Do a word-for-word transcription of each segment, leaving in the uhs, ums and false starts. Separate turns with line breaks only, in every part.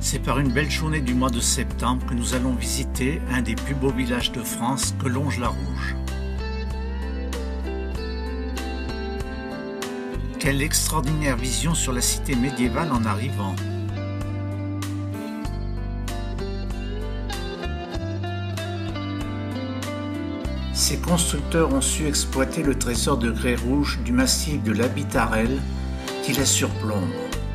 C'est par une belle journée du mois de septembre que nous allons visiter un des plus beaux villages de France, Collonges-la-Rouge. Quelle extraordinaire vision sur la cité médiévale en arrivant! Ces constructeurs ont su exploiter le trésor de grès rouge du massif de l'Abitarelle qui la surplombe.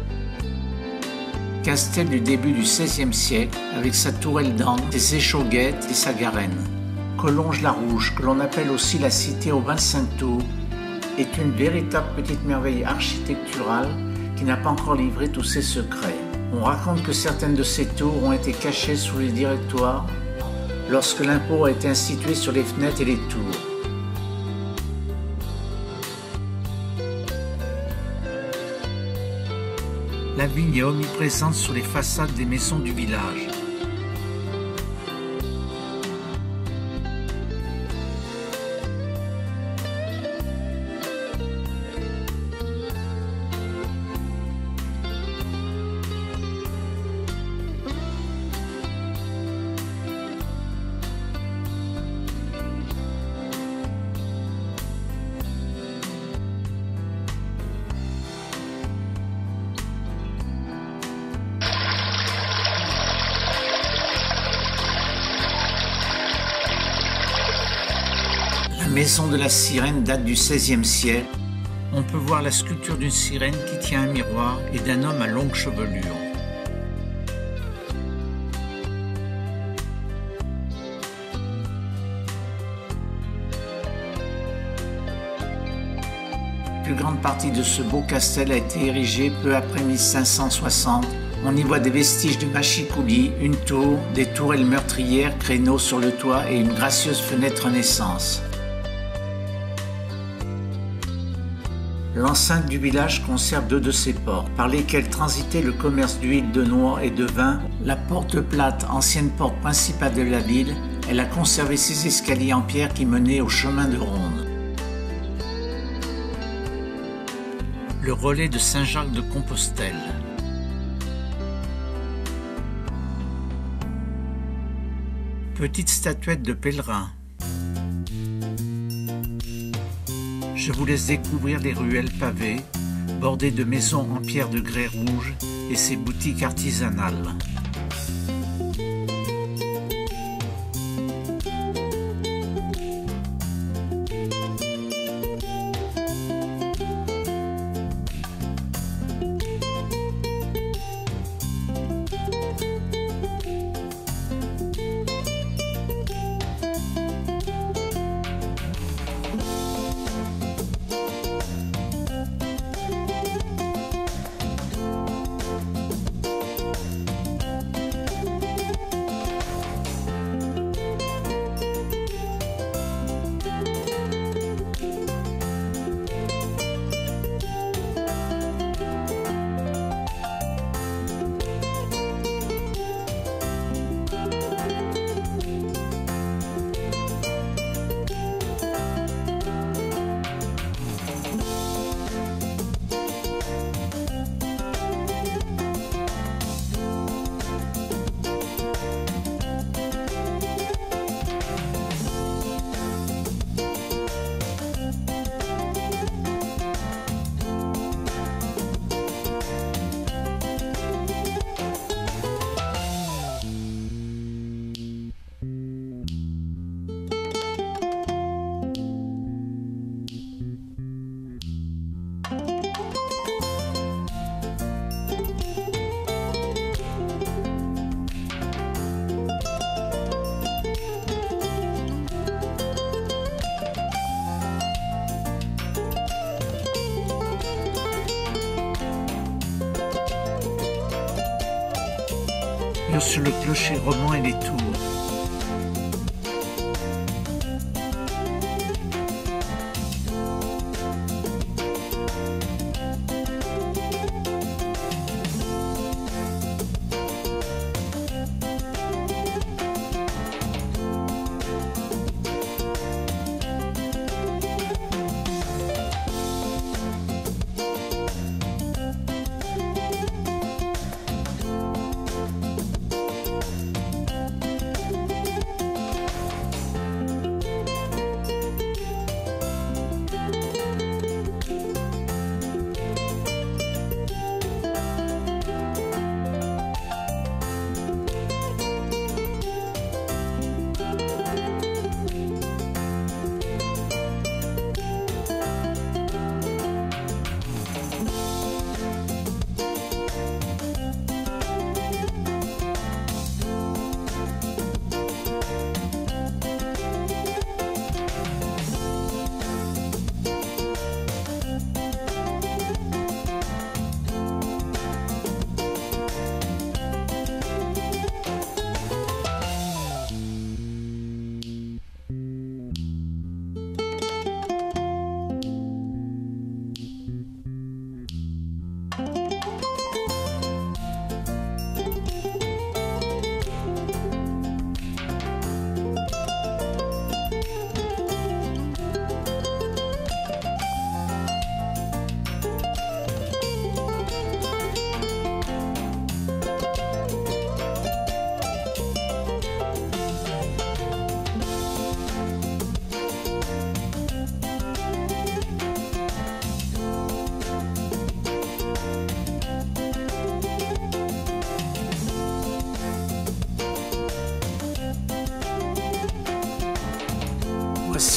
Castel du début du seizième siècle, avec sa tourelle d'angle, ses échauguettes et sa garenne. Collonges-la-Rouge, que l'on appelle aussi la cité aux vingt-cinq tours, est une véritable petite merveille architecturale qui n'a pas encore livré tous ses secrets. On raconte que certaines de ces tours ont été cachées sous les directoires lorsque l'impôt a été institué sur les fenêtres et les tours. La vigne est omniprésente sur les façades des maisons du village. La maison de la sirène date du seizième siècle. On peut voir la sculpture d'une sirène qui tient un miroir et d'un homme à longue chevelure. La plus grande partie de ce beau castel a été érigée peu après mille cinq cent soixante. On y voit des vestiges de machicoulis, une tour, des tourelles meurtrières, créneaux sur le toit et une gracieuse fenêtre Renaissance. L'enceinte du village conserve deux de ses portes, par lesquelles transitait le commerce d'huile, de noix et de vin. La porte plate, ancienne porte principale de la ville, elle a conservé ses escaliers en pierre qui menaient au chemin de ronde. Le relais de Saint-Jacques de Compostelle. Petite statuette de pèlerin. Je vous laisse découvrir les ruelles pavées, bordées de maisons en pierre de grès rouge et ses boutiques artisanales. Sur le clocher roman et les tours.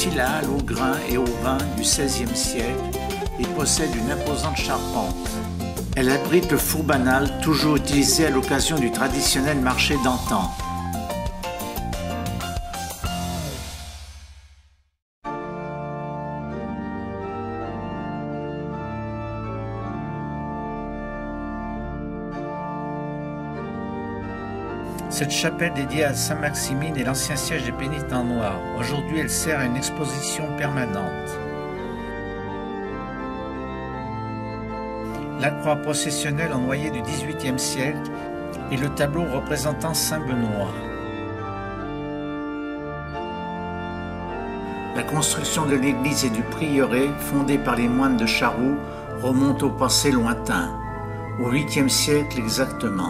aussi la halle au grain et au vin du seizième siècle et possède une imposante charpente. Elle abrite le four banal, toujours utilisé à l'occasion du traditionnel marché d'antan. Cette chapelle dédiée à Saint-Maximine est l'ancien siège des pénitents noirs. Aujourd'hui, elle sert à une exposition permanente. La croix processionnelle en noyer du dix-huitième siècle et le tableau représentant Saint-Benoît. La construction de l'église et du prieuré, fondée par les moines de Charroux, remonte au passé lointain, au huitième siècle exactement.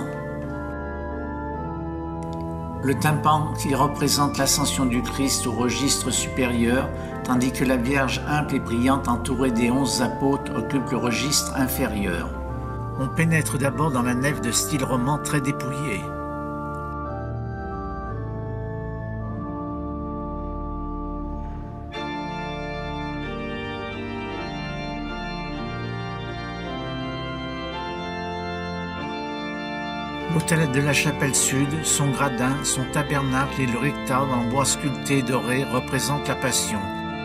Le tympan qui représente l'ascension du Christ au registre supérieur, tandis que la Vierge humble et brillante entourée des onze apôtres occupe le registre inférieur. On pénètre d'abord dans la nef de style roman très dépouillée. L'autel de la chapelle sud, son gradin, son tabernacle et le rectable en bois sculpté doré représentent la Passion.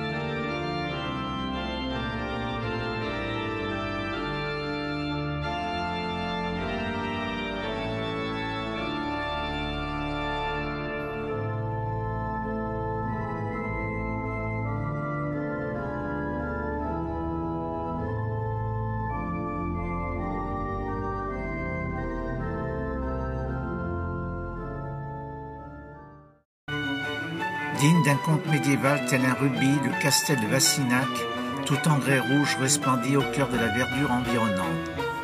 Digne d'un conte médiéval tel un rubis, le castel de Vassinac, tout en grès rouge, resplendit au cœur de la verdure environnante.